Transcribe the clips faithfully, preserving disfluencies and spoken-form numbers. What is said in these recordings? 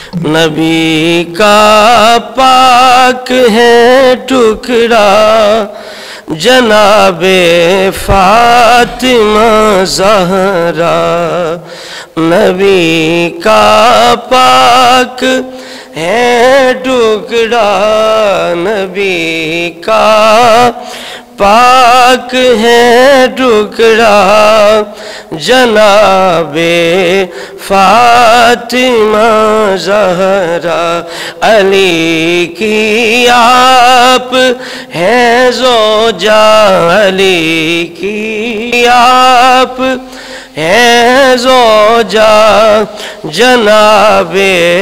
نبی کا پاک ہے ٹکڑا جناب فاطمہ زہرا، نبی کا پاک ہے ٹکڑا، نبی کا پاک ہے ٹکڑا جناب فاطمہ زہرا، علی کی آپ ہیں زوجہ، علی کی آپ ہیں زوجہ جناب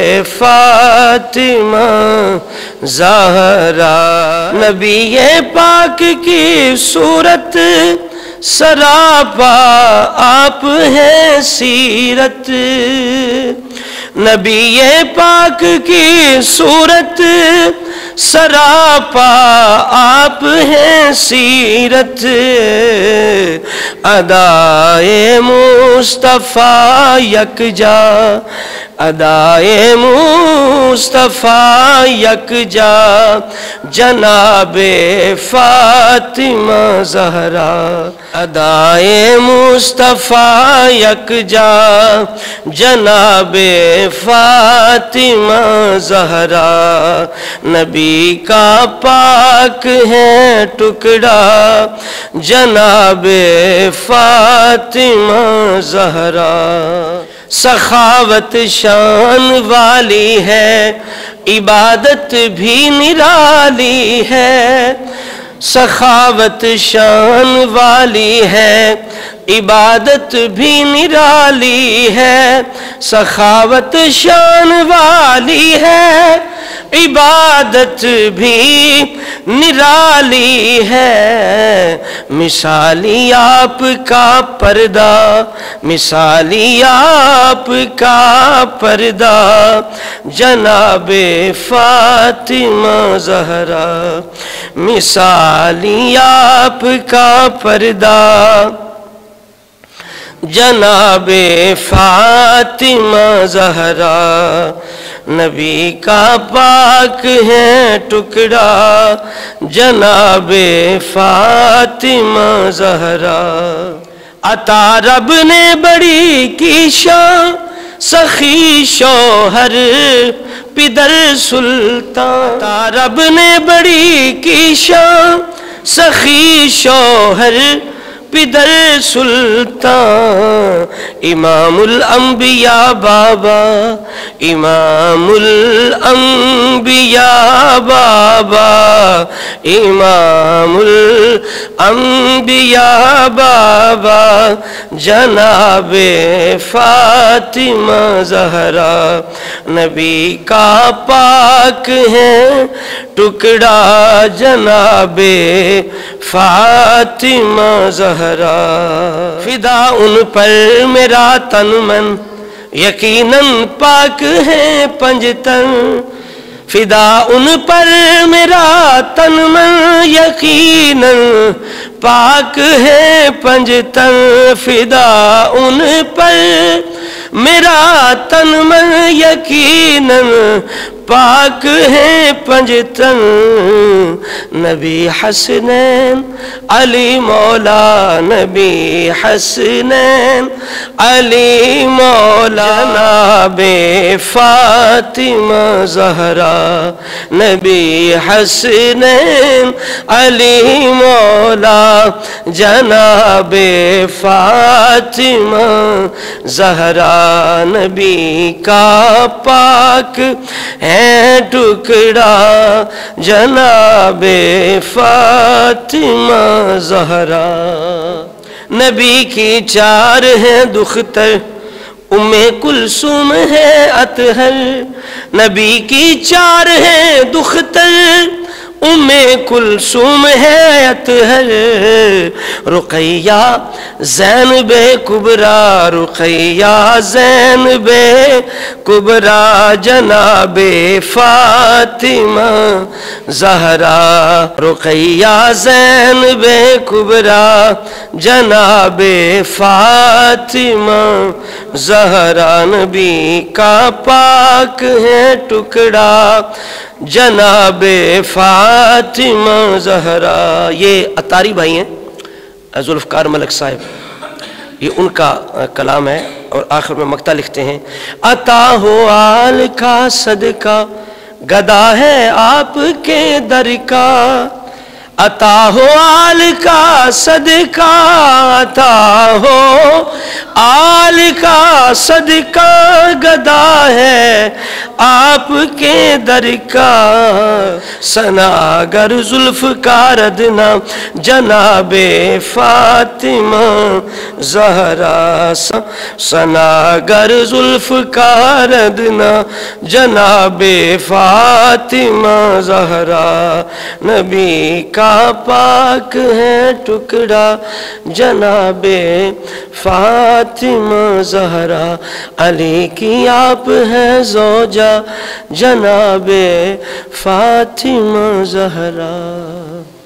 فاطمہ زہرا، نبی پاک کی صورت سراپا آپ ہیں سیرت، نبی پاک کی صورت سراپا آپ ہیں سیرت، ادائے مصطفیٰ یکجا، ادائے مصطفیٰ یکجا جناب فاطمہ زہرا، ادائے مصطفیٰ یکجا جناب فاطمہ زہرا، نبی کا پاک ہے ٹکڑا جناب فاطمہ زہرا، سخاوت شان والی ہے عبادت بھی نرالی ہے، سخاوت شان والی ہے عبادت بھی نرالی ہے، سخاوت شان والی ہے عبادت بھی نرالی ہے، مثالی آپ کا پردہ، مثالی آپ کا پردہ جناب فاطمہ زہرا، مثالی آپ کا پردہ جناب فاطمہ زہرا، نبی کا پاک ہے ٹکڑا جناب فاطمہ زہرا، عطا رب نے بڑی کی شان سخی شوہر پدر سلطان، عطا رب نے بڑی کی شان سخی شوہر پدر سلطان، امام الانبیاء بابا، امام الانبیاء بابا، امام الانبیاء بابا جناب فاطمہ زہرا، نبی کا پاک ہے ٹکڑا جناب فاطمہ زہرا، فدا ان پر میرا تن من یقیناً پاک ہے پنجتن، فدا ان پر میرا تن من یقیناً پاک ہے پنجتن، فدا ان پر میرا تن من یقیناً پاک ہے پنجتن، نبی حسنین علی مولا، نبی حسنین علی مولا جناب فاطمہ زہرا، نبی حسنین علی مولا جناب فاطمہ زہرا، نبی کا پاک ہے ٹکڑا جناب فاطمہ زہرا، نبی کی چار ہیں دختر ام کلثوم ہے اطہر، نبی کی چار ہیں دختر उम्मे कुलसूम है अतहर, रुक़ैया ज़ैनबे कुबरा, रुक़ैया ज़ैनबे कुबरा, जनाबे फ़ातिमा ज़हरा, रुक़ैया ज़ैनबे कुबरा, जनाबे फ़ातिमा ज़हरा, नबी का पाक है टुकड़ा, जनाबे फ़ातिमा ज़हरा। ये अतारी भाई हैं ज़ुल्फ़कार मलिक साहब, ये उनका कलाम है और आखिर में मक्ता लिखते हैं, अता हो आल का सदका, गदा है आपके दर का, अता हो आल का सदका, अता हो आल का सदका, गदा है आपके दर का, सनागर ज़ुल्फ़कार अदना, जनाबे फ़ातिमा ज़हरा, सनागर ज़ुल्फ़कार अदना, जनाबे फ़ातिमा ज़हरा, नबी का पाक है टुकड़ा, जनाबे फ़ातिमा ज़हरा, अली की आप है ज़ौजा, जनाबे फ़ातिमा ज़हरा।